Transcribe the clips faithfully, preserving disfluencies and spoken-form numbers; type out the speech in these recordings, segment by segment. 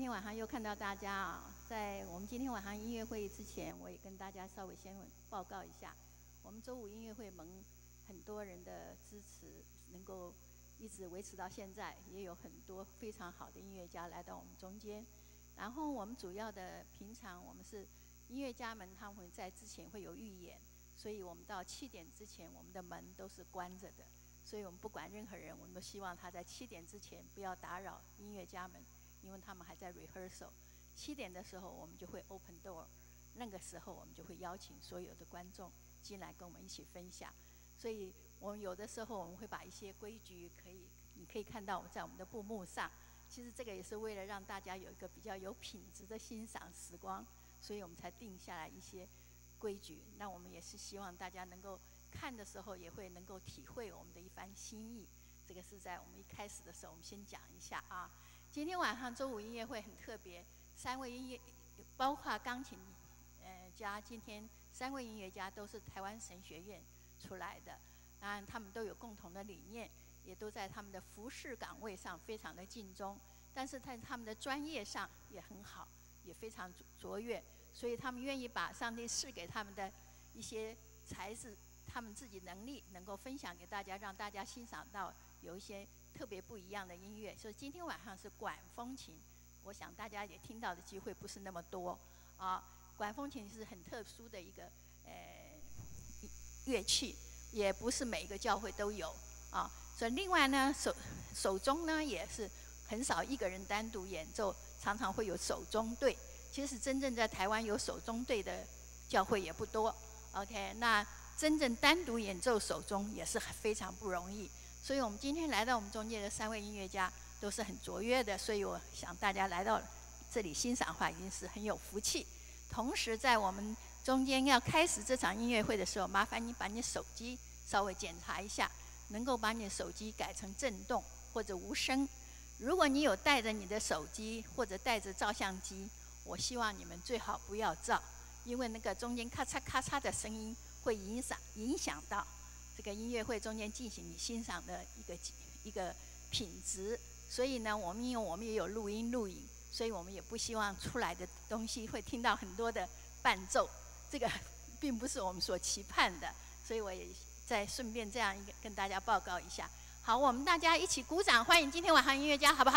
天晚上又看到大家啊，在我们今天晚上音乐会之前，我也跟大家稍微先报告一下，我们周五音乐会蒙很多人的支持，能够一直维持到现在，也有很多非常好的音乐家来到我们中间。然后我们主要的平常我们是音乐家们，他们会在之前会有预演，所以我们到七点之前，我们的门都是关着的。所以我们不管任何人，我们都希望他在七点之前不要打扰音乐家们，因为他们还在 rehearsal。七点的时候我们就会 open door， 那个时候我们就会邀请所有的观众进来跟我们一起分享。所以我们有的时候我们会把一些规矩可以，你可以看到我们在我们的布幕上。其实这个也是为了让大家有一个比较有品质的欣赏时光，所以我们才定下来一些规矩。那我们也是希望大家能够看的时候也会能够体会我们的一番心意。这个是在我们一开始的时候我们先讲一下啊。今天晚上周五音乐会很特别，三位音乐包括钢琴呃家，今天三位音乐家都是台湾神学院出来的，当然他们都有共同的理念，也都在他们的服事岗位上非常的尽忠，但是在他们的专业上也很好，也非常卓越，所以他们愿意把上帝赐给他们的一些才智，他们自己能力能够分享给大家，让大家欣赏到有一些特别不一样的音乐。所以今天晚上是管风琴，我想大家也听到的机会不是那么多啊。管风琴是很特殊的一个呃乐器，也不是每一个教会都有啊。所以另外呢，手手中呢也是很少一个人单独演奏，常常会有手中队。其实真正在台湾有手中队的教会也不多。OK， 那真正单独演奏手中也是非常不容易。所以我们今天来到我们中间的三位音乐家都是很卓越的，所以我想大家来到这里欣赏的话，已经是很有福气。同时在我们中间要开始这场音乐会的时候，麻烦你把你手机稍微检查一下，能够把你的手机改成震动或者无声。如果你有带着你的手机或者带着照相机，我希望你们最好不要照，因为那个中间咔嚓咔嚓的声音会影响影响到这个音乐会中间进行你欣赏的一个一个品质。所以呢，我们因为我们也有录音录影，所以我们也不希望出来的东西会听到很多的伴奏，这个并不是我们所期盼的。所以我也再顺便这样一个跟大家报告一下。好，我们大家一起鼓掌，欢迎今天晚上音乐家，好不好？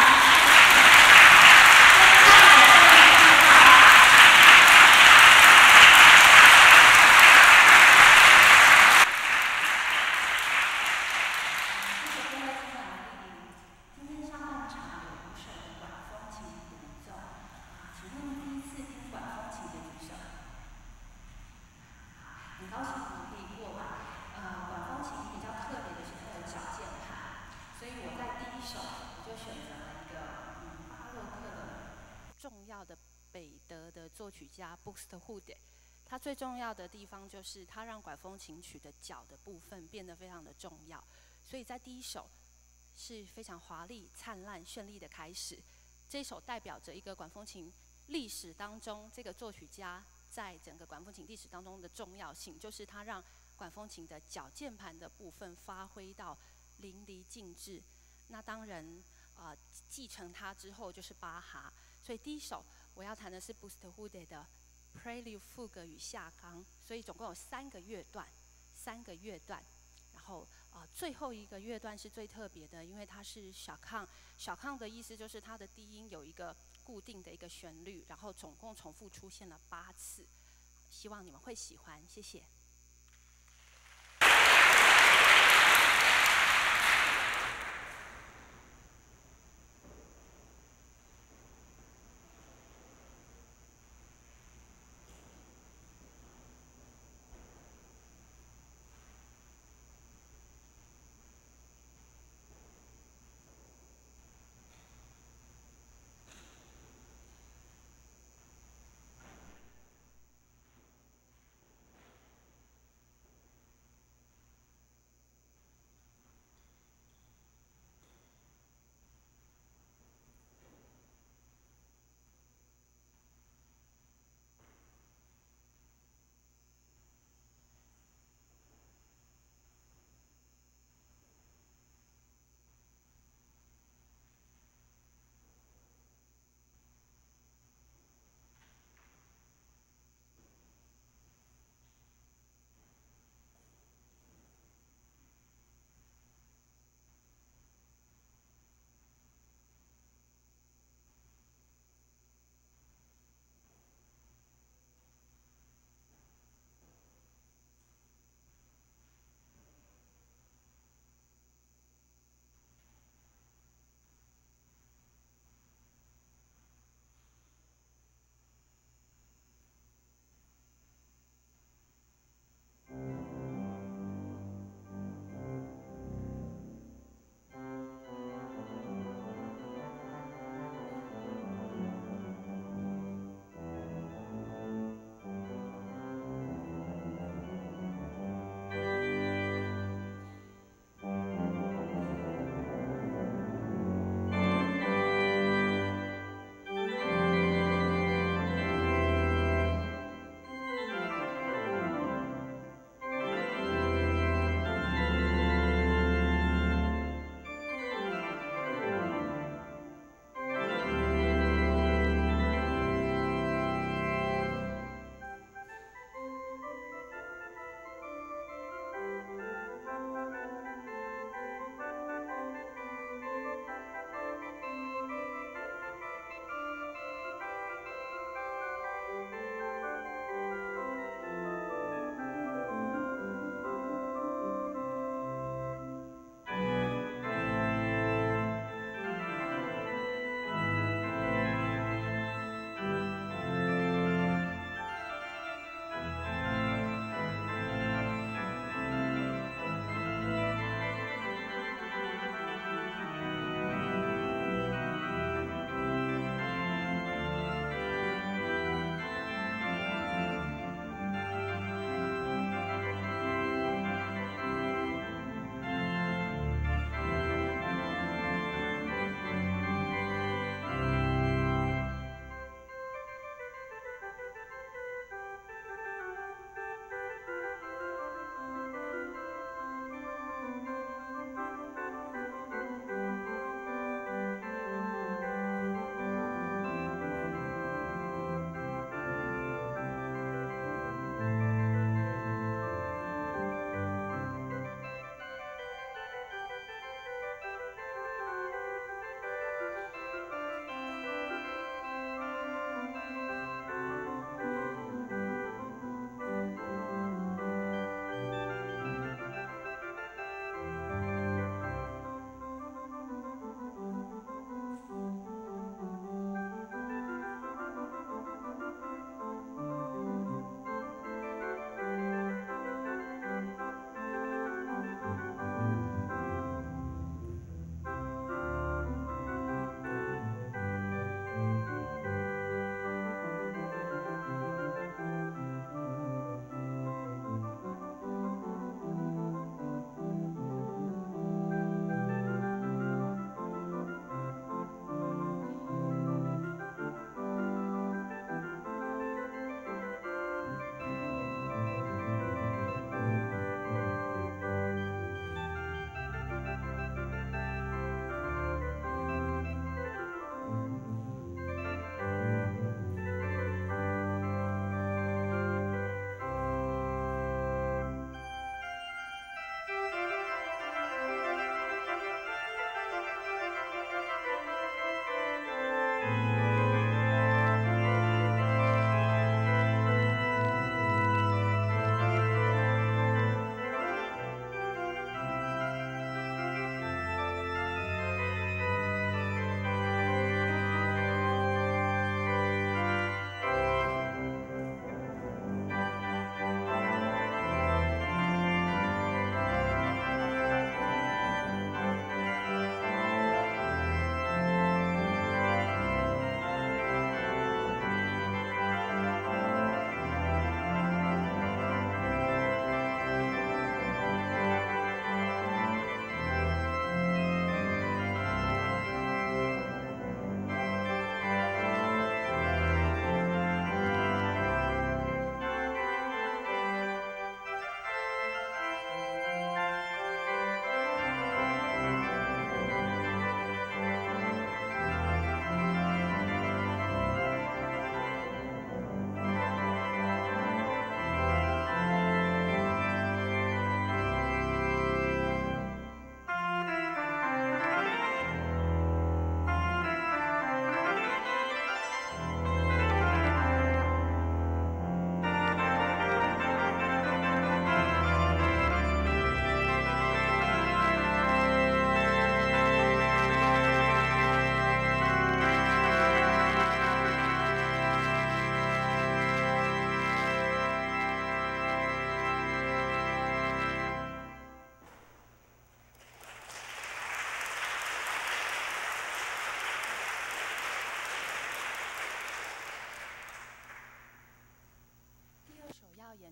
作曲家 Buxtehude， 他最重要的地方就是他让管风琴曲的脚的部分变得非常的重要，所以在第一首是非常华丽、灿烂、绚丽的开始。这一首代表着一个管风琴历史当中，这个作曲家在整个管风琴历史当中的重要性，就是他让管风琴的脚键盘的部分发挥到淋漓尽致。那当然，呃，继承他之后就是巴哈，所以第一首我要弹的是 Buxtehude 的 Prelude 副歌与下纲，所以总共有三个乐段，三个乐段。然后呃，最后一个乐段是最特别的，因为它是小康。小康的意思就是它的低音有一个固定的一个旋律，然后总共重复出现了八次。希望你们会喜欢，谢谢。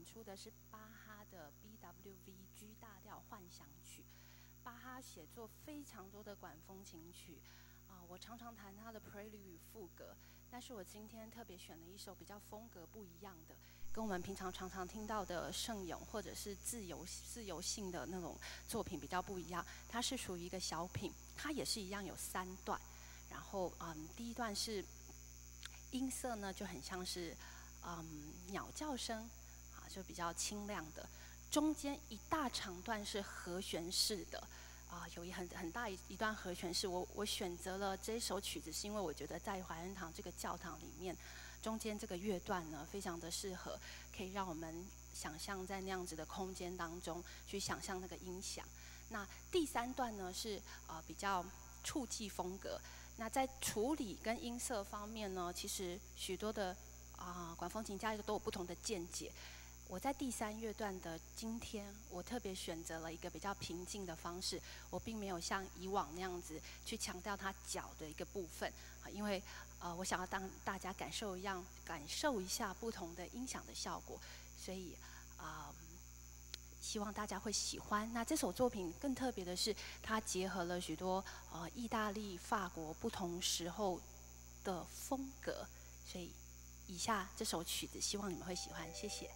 出的是巴哈的 B W V G 大调幻想曲。巴哈写作非常多的管风琴曲，啊、呃，我常常弹他的 Prelude 与赋格，但是我今天特别选了一首比较风格不一样的，跟我们平常常常听到的圣咏或者是自由自由性的那种作品比较不一样。它是属于一个小品，它也是一样有三段，然后嗯，第一段是音色呢就很像是嗯鸟叫声，啊，就比较清亮的。中间一大长段是和弦式的，啊、呃，有一很很大一一段和弦式。我我选择了这首曲子，是因为我觉得在怀恩堂这个教堂里面，中间这个乐段呢非常的适合，可以让我们想象在那样子的空间当中去想象那个音响。那第三段呢是呃比较触记风格。那在处理跟音色方面呢，其实许多的啊、呃、管风琴家都有不同的见解。我在第三乐段的今天，我特别选择了一个比较平静的方式，我并没有像以往那样子去强调它脚的一个部分，因为呃，我想要让大家感受一样，感受一下不同的音响的效果，所以啊、呃，希望大家会喜欢。那这首作品更特别的是，它结合了许多呃意大利、法国不同时候的风格，所以以下这首曲子，希望你们会喜欢，谢谢。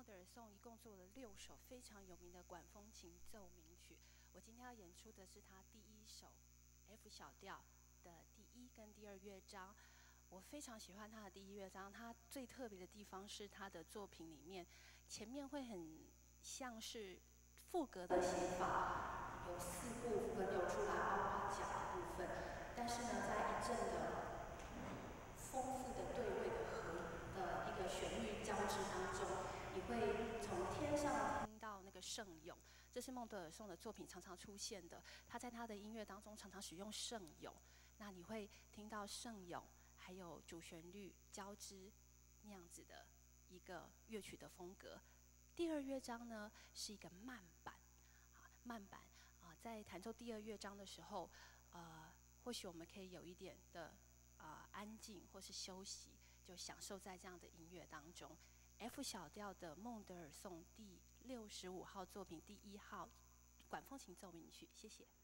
孟德尔颂一共做了六首非常有名的管风琴奏鸣曲。我今天要演出的是他第一首 F 小调的第一跟第二乐章。我非常喜欢他的第一乐章，他最特别的地方是他的作品里面前面会很像是副歌的写法，有四部分流出来，包括角的部分。但是呢，在一阵的丰富的对位的和的一个旋律交织当中，你会从天上听到那个圣咏，这是孟德尔颂的作品常常出现的。他在他的音乐当中常常使用圣咏，那你会听到圣咏还有主旋律交织那样子的一个乐曲的风格。第二乐章呢是一个慢板，啊，慢板啊，在弹奏第二乐章的时候，呃，或许我们可以有一点的啊、呃、安静或是休息，就享受在这样的音乐当中。F 小调的孟德尔颂第六十五号作品第一号管风琴奏鸣曲，谢谢。